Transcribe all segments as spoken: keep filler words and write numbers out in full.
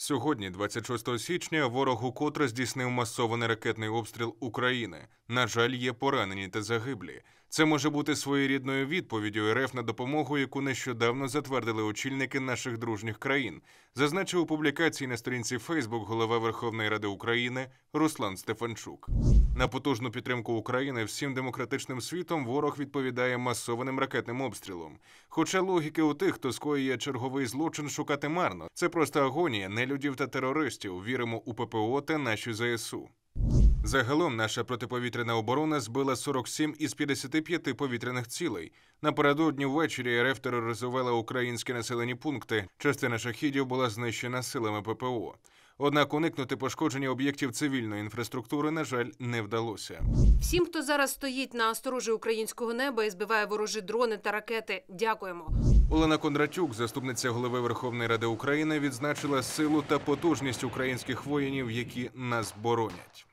Сьогодні, двадцять шостого січня, ворог укотре здійснив масований ракетний обстріл України. На жаль, є поранені та загиблі. Це може бути своєрідною відповіддю РФ на допомогу, яку нещодавно затвердили очільники наших дружніх країн, зазначив у публікації на сторінці Фейсбук голова Верховної Ради України Руслан Стефанчук. На потужну підтримку України всім демократичним світом ворог відповідає масованим ракетним обстрілом. Хоча логіки у тих, хто скоює черговий злочин, шукати марно. Це просто агонія нелюдів та терористів. Віримо у ППО та наші ЗСУ. Загалом наша протиповітряна оборона збила сорок сім із п'ятдесяти п'яти повітряних цілей. Напередодні ввечері РФ тероризувала українські населені пункти. Частина шахідів була знищена силами ППО. Однак уникнути пошкодження об'єктів цивільної інфраструктури, на жаль, не вдалося. Всім, хто зараз стоїть на сторожі українського неба і збиває ворожі дрони та ракети, дякуємо. Олена Кондратюк, заступниця голови Верховної Ради України, відзначила силу та потужність українських воїнів, які нас боронять.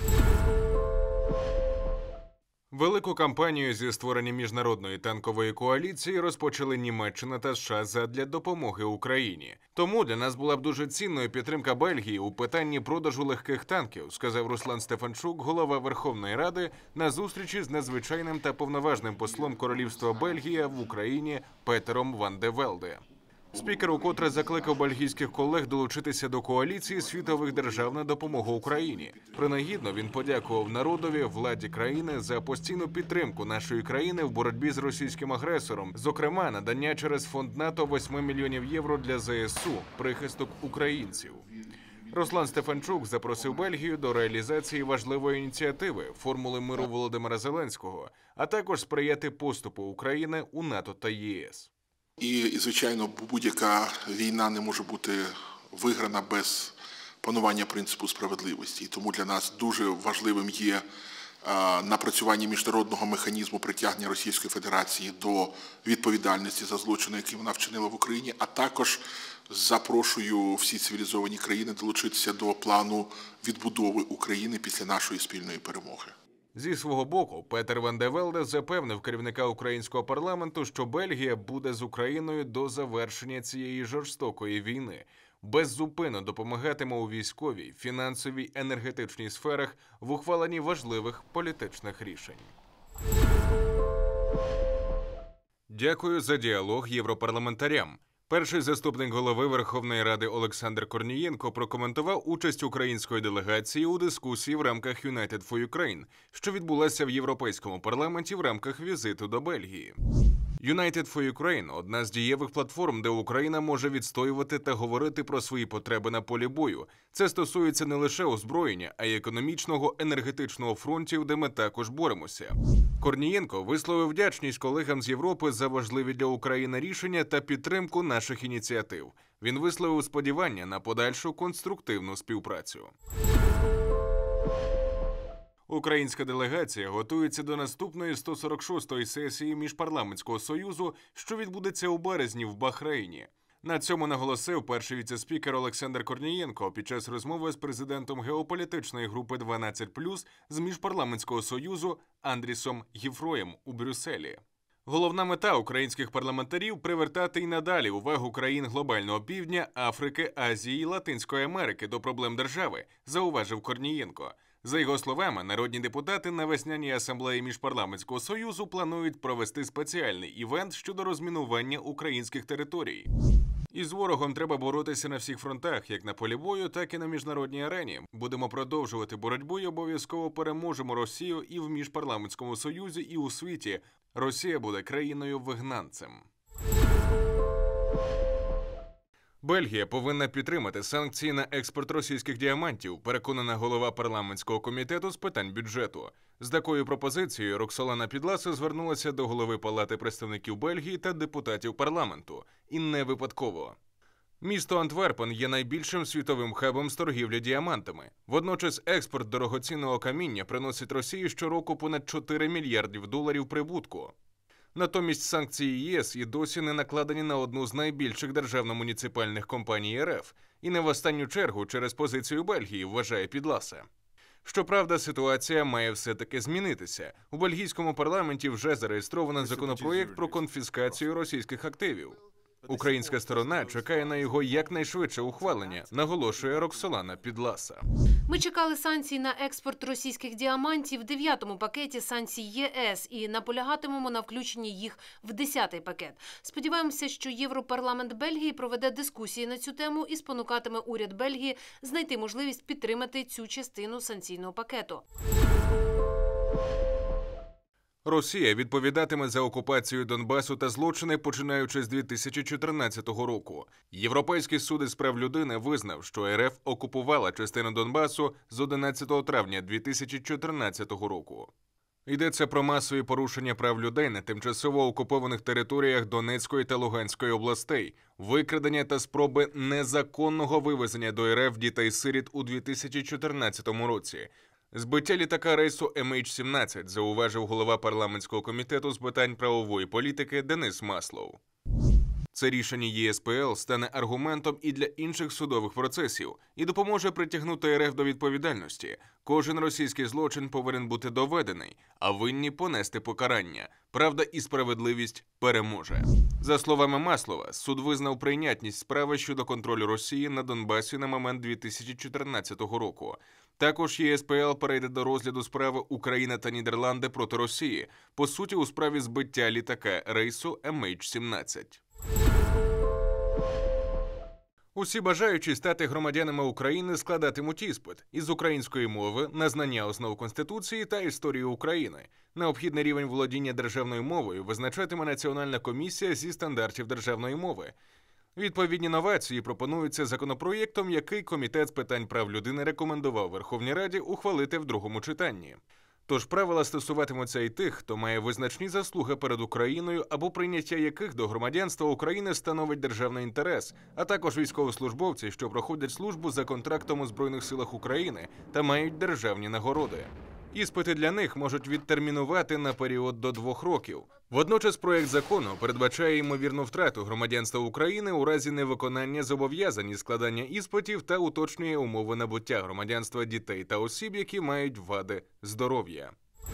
Велику кампанію зі створення міжнародної танкової коаліції розпочали Німеччина та США задля допомоги Україні. Тому для нас була б дуже цінною підтримка Бельгії у питанні продажу легких танків, сказав Руслан Стефанчук, голова Верховної Ради, на зустрічі з надзвичайним та повноважним послом Королівства Бельгія в Україні Петером Ван де Велде. Спікер укотре закликав бельгійських колег долучитися до коаліції світових держав на допомогу Україні. Принагідно він подякував народові, владі країни за постійну підтримку нашої країни в боротьбі з російським агресором, зокрема надання через фонд НАТО восьми мільйонів євро для ЗСУ, прихисток українців. Руслан Стефанчук запросив Бельгію до реалізації важливої ініціативи – формули миру Володимира Зеленського, а також сприяти поступу України у НАТО та ЄС. І, звичайно, будь-яка війна не може бути виграна без панування принципу справедливості. І тому для нас дуже важливим є напрацювання міжнародного механізму притягнення Російської Федерації до відповідальності за злочини, які вона вчинила в Україні, а також запрошую всі цивілізовані країни долучитися до плану відбудови України після нашої спільної перемоги. Зі свого боку, Петер Ван де Велде запевнив керівника українського парламенту, що Бельгія буде з Україною до завершення цієї жорстокої війни. Беззупинно допомагатиме у військовій, фінансовій, енергетичній сферах в ухваленні важливих політичних рішень. Дякую за діалог європарламентарям. Перший заступник голови Верховної Ради Олександр Корнієнко прокоментував участь української делегації у дискусії в рамках United for Ukraine, що відбулася в Європейському парламенті в рамках візиту до Бельгії. United for Ukraine – одна з дієвих платформ, де Україна може відстоювати та говорити про свої потреби на полі бою. Це стосується не лише озброєння, а й економічного, енергетичного фронтів, де ми також боремося. Корнієнко висловив вдячність колегам з Європи за важливі для України рішення та підтримку наших ініціатив. Він висловив сподівання на подальшу конструктивну співпрацю. Українська делегація готується до наступної сто сорок шостої сесії Міжпарламентського союзу, що відбудеться у березні в Бахрейні. На цьому наголосив перший віце-спікер Олександр Корнієнко під час розмови з президентом геополітичної групи дванадцять плюс з Міжпарламентського союзу Андрісом Гіфроєм у Брюсселі. Головна мета українських парламентарів – привертати й надалі увагу країн глобального півдня, Африки, Азії і Латинської Америки до проблем держави, зауважив Корнієнко. За його словами, народні депутати на весняній асамблеї Міжпарламентського союзу планують провести спеціальний івент щодо розмінування українських територій. Із ворогом треба боротися на всіх фронтах, як на полі бою, так і на міжнародній арені. Будемо продовжувати боротьбу і обов'язково переможемо Росію і в Міжпарламентському союзі, і у світі. Росія буде країною-вигнанцем. Бельгія повинна підтримати санкції на експорт російських діамантів, переконана голова парламентського комітету з питань бюджету. З такою пропозицією Роксолана Підласа звернулася до голови Палати представників Бельгії та депутатів парламенту. І не випадково. Місто Антверпен є найбільшим світовим хабом з торгівлі діамантами. Водночас експорт дорогоцінного каміння приносить Росії щороку понад чотири мільярдів доларів прибутку. Натомість санкції ЄС і досі не накладені на одну з найбільших державно-муніципальних компаній РФ. І не в останню чергу через позицію Бельгії, вважає Підласа. Щоправда, ситуація має все-таки змінитися. У бельгійському парламенті вже зареєстровано законопроєкт про конфіскацію російських активів. Українська сторона чекає на його якнайшвидше ухвалення, наголошує Роксолана Підласа. Ми чекали санкцій на експорт російських діамантів в дев'ятому пакеті санкцій ЄС і наполягатимемо на включенні їх в десятий пакет. Сподіваємося, що Європарламент Бельгії проведе дискусії на цю тему і спонукатиме уряд Бельгії знайти можливість підтримати цю частину санкційного пакету. Росія відповідатиме за окупацію Донбасу та злочини, починаючи з дві тисячі чотирнадцятого року. Європейський суд із прав людини визнав, що РФ окупувала частину Донбасу з одинадцятого травня дві тисячі чотирнадцятого року. Йдеться про масові порушення прав людей на тимчасово окупованих територіях Донецької та Луганської областей, викрадення та спроби незаконного вивезення до РФ дітей-сиріт у дві тисячі чотирнадцятому році. Збиття літака рейсу Ем Ейч сімнадцять, зауважив голова парламентського комітету з питань правової політики Денис Маслов. Це рішення Є Ес Пе Ел стане аргументом і для інших судових процесів і допоможе притягнути РФ до відповідальності. Кожен російський злочин повинен бути доведений, а винні понести покарання. Правда і справедливість переможе. За словами Маслова, суд визнав прийнятність справи щодо контролю Росії на Донбасі на момент дві тисячі чотирнадцятого року. Також Є Ес Пе Ел перейде до розгляду справи Україна та Нідерланди проти Росії, по суті у справі збиття літака рейсу Ем Ейч сімнадцять. Усі бажаючі стати громадянами України складатимуть іспит із української мови на знання основ Конституції та історії України. Необхідний рівень володіння державною мовою визначатиме Національна комісія зі стандартів державної мови. Відповідні новації пропонуються законопроєктом, який Комітет з питань прав людини рекомендував Верховній Раді ухвалити в другому читанні. Тож правила стосуватимуться і тих, хто має визначні заслуги перед Україною або прийняття яких до громадянства України становить державний інтерес, а також військовослужбовці, що проходять службу за контрактом у Збройних силах України та мають державні нагороди. Іспити для них можуть відтермінувати на період до двох років. Водночас проект закону передбачає ймовірну втрату громадянства України у разі невиконання зобов'язань із складання іспитів та уточнює умови набуття громадянства дітей та осіб, які мають вади здоров'я.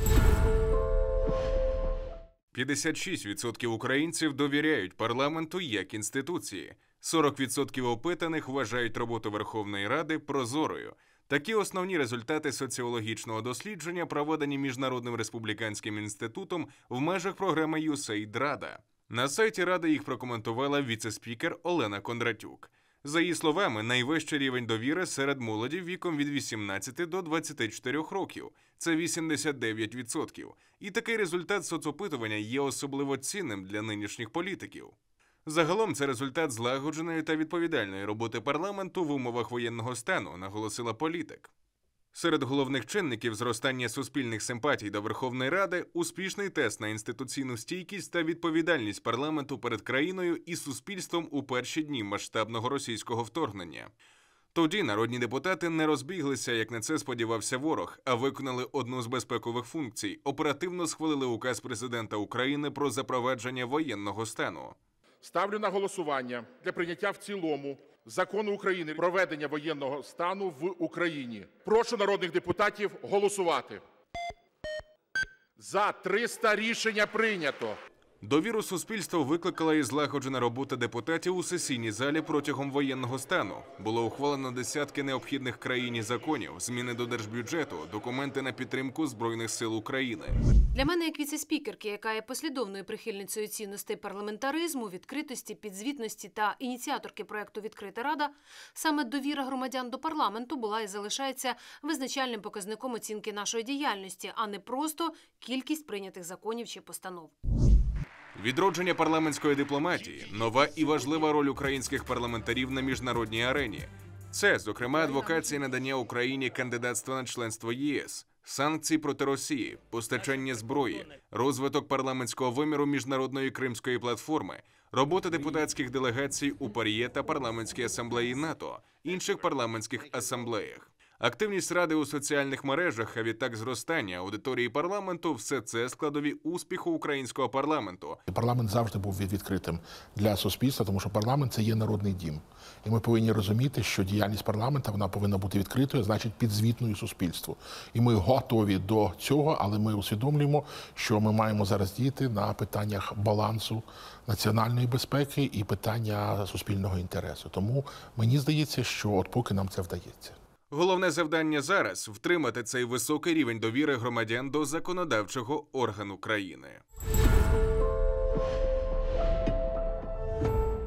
п'ятдесят шість відсотків українців довіряють парламенту як інституції. сорок відсотків опитаних вважають роботу Верховної Ради прозорою. Такі основні результати соціологічного дослідження, проведені Міжнародним республіканським інститутом в межах програми Ю Ес Ей Ай Ді Рада. На сайті Ради їх прокоментувала віце-спікер Олена Кондратюк. За її словами, найвищий рівень довіри серед молоді віком від вісімнадцяти до двадцяти чотирьох років. Це вісімдесят дев'ять відсотків. І такий результат соцопитування є особливо цінним для нинішніх політиків. Загалом це результат злагодженої та відповідальної роботи парламенту в умовах воєнного стану, наголосила політик. Серед головних чинників зростання суспільних симпатій до Верховної Ради – успішний тест на інституційну стійкість та відповідальність парламенту перед країною і суспільством у перші дні масштабного російського вторгнення. Тоді народні депутати не розбіглися, як на це сподівався ворог, а виконали одну з безпекових функцій – оперативно схвалили указ президента України про запровадження воєнного стану. Ставлю на голосування для прийняття в цілому Закону України про введення воєнного стану в Україні. Прошу народних депутатів голосувати. За триста рішення прийнято. Довіру суспільства викликала і злагоджена робота депутатів у сесійній залі протягом воєнного стану. Було ухвалено десятки необхідних країні законів, зміни до держбюджету, документи на підтримку Збройних сил України. Для мене, як віце-спікерки, яка є послідовною прихильницею цінностей парламентаризму, відкритості, підзвітності та ініціаторки проєкту «Відкрита Рада», саме довіра громадян до парламенту була і залишається визначальним показником оцінки нашої діяльності, а не просто кількість прийнятих законів чи постанов. Відродження парламентської дипломатії – нова і важлива роль українських парламентарів на міжнародній арені. Це, зокрема, адвокація надання Україні кандидатства на членство Є Ес, санкції проти Росії, постачання зброї, розвиток парламентського виміру міжнародної Кримської платформи, робота депутатських делегацій у ПАРЄ та парламентській асамблеї НАТО, інших парламентських асамблеях. Активність Ради у соціальних мережах, а відтак зростання аудиторії парламенту – все це складові успіху українського парламенту. Парламент завжди був відкритим для суспільства, тому що парламент – це є народний дім. І ми повинні розуміти, що діяльність парламенту вона повинна бути відкритою, значить підзвітною суспільству. І ми готові до цього, але ми усвідомлюємо, що ми маємо зараз діяти на питаннях балансу національної безпеки і питання суспільного інтересу. Тому мені здається, що от поки нам це вдається. Головне завдання зараз – втримати цей високий рівень довіри громадян до законодавчого органу країни.